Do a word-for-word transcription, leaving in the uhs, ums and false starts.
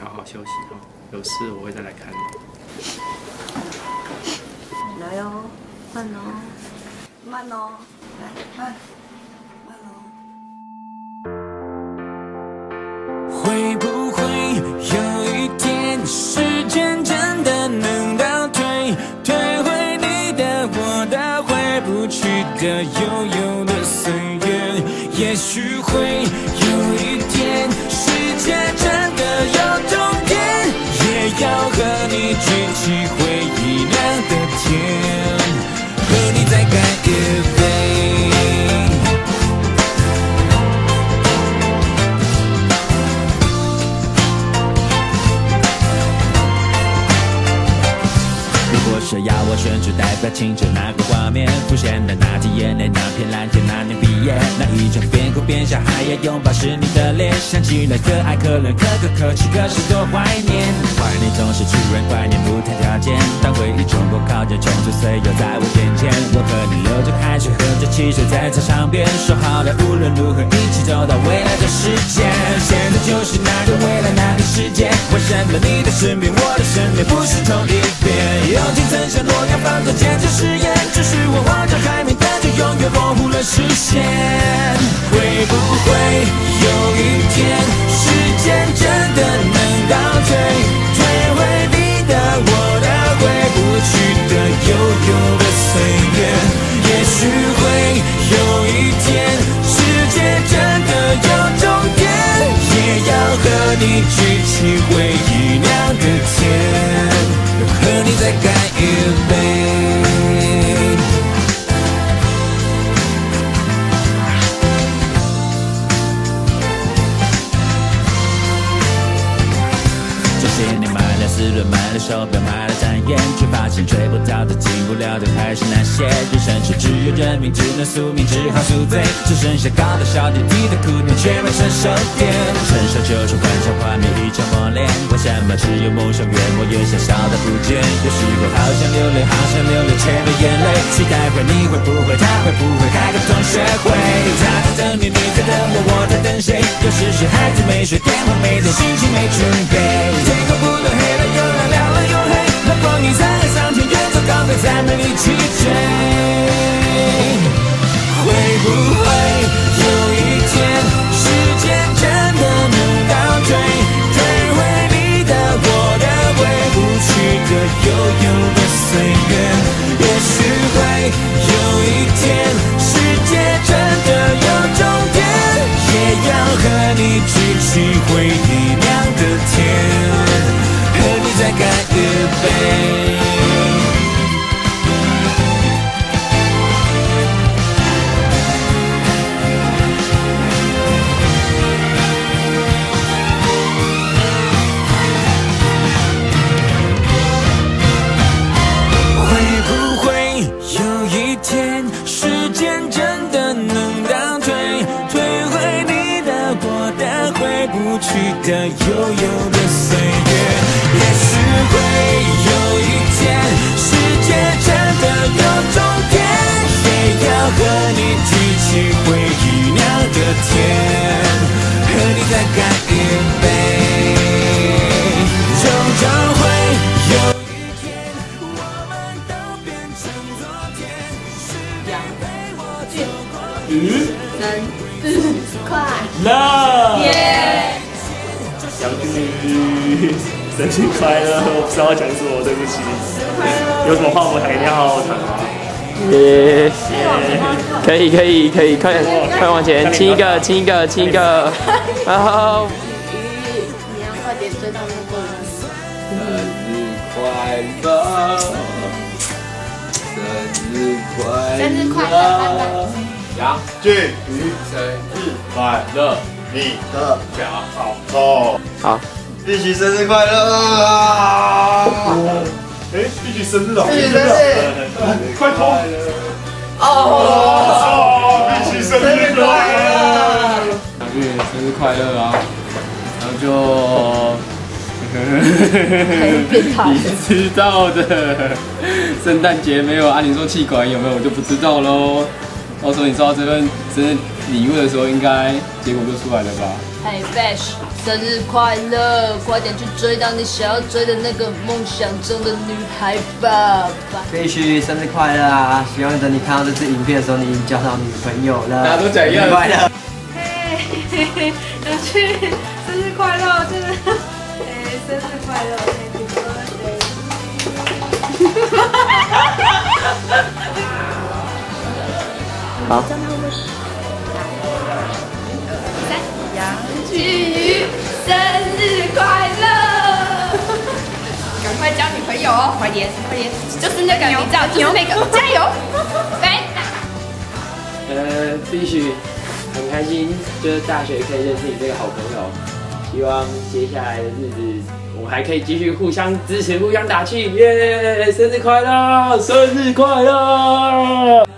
好好休息哈，有事我会再来看你。 来哦，慢哦，慢哦，来慢，慢哦。 会不会有一天，时间真的能倒退，退回你的、我的、回不去的、悠悠的岁月？也许会有一天，世界真的有终点，也要和你举起回忆亮的天，和你再干一杯。是要我选出代表青春那个画面，浮现的那滴眼泪，那片蓝天，那年毕业，那一张边哭边笑还要拥抱是你的脸，想起来可爱可怜可可可泣，可是多怀念。怀念总是突然怀念不谈条件，当回忆冲破靠近，冲出岁月在我眼前，我和你流着汗水，喝着汽水在操场边，说好了无论如何一起走到未来的世界。现在就是那个未来那个世界，为什么你的身边我的身边不是同一边？有几层像诺亚方舟坚持实验，只是我望着海面，但却永远模糊了视线。会不会有一天，时间真的能倒退，退回你的、我的、回不去的、悠悠的岁月？也许会有一天，世界真的有终点，也要和你举起回忆亮的天。和你再干一杯。这些年买了四轮，买了手表，买了单眼，却发现追不到的、进不了的还是那些。人生是只有认命，只能宿命，只好宿醉，只剩下高的小点，低的苦点，却没成熟点。成熟就是幻想画面一场磨练，为什么只有梦想越磨越小，小到不见？有时候好想流泪，好想流泪，却没眼泪。期待会，你会不会，他会不会开个同学会？他在等你，你在等我，我在等谁？有时是孩子没睡，电话没接，心情没准备。天空不断黑了又亮，亮了又黑，那光阴在海上天，远走高飞，再没力气追。会不会有一天，时间真的能倒退，退回你的、我的、回不去的、悠悠的岁月？也许会有一天，世界真的有终点，也要和你举起回忆亮的天，和你再干一杯。的悠悠的岁月，也许会有一天，世界真的有终点，也要和你举起回忆亮的天，和你再干一杯。终究会有一天，我们都变成昨天，时间陪我走过一生日快乐！ 耶！ 杨君生日快乐！我不知道要讲什么，对不起。有什么话我还一定要好好谈吗？ 耶！可以可以可以，快快往前，亲一个亲一个亲一个，然后你要快点追到那个人。 生日快乐！生日快乐！ 生日快乐！ 杨俊宇生日快乐！你的表好哦， 好， 碧琪生日快乐！ 哎，碧琪生日哦！ 碧琪生日， 快脱！ 哦，碧琪生日快乐！ 杨俊生日快乐啊！然后就，你知道的，圣诞节没有安宁说气管有没有，我就不知道喽。到时候你收到这份生日礼物的时候，应该结果就出来了吧？ 哎 ，Bash。 生日快乐！快点去追到你想要追的那个梦想中的女孩吧！ 必须生日快乐啊！希望等你看到这支影片的时候，你已经交到女朋友了。 大家都讲一样。 快乐！ 嘿，有趣，生日快乐！真的，哎，生日快乐 ，Happy birthday！ 好。 杨巨宇，生日快乐！赶快交女朋友哦，快点，快点，就是那个，你知道，就是那个，加油！来， 呃，必须很开心，就是大学可以认识你这个好朋友，希望接下来的日子我们还可以继续互相支持、互相打气，耶！生日快乐，生日快乐！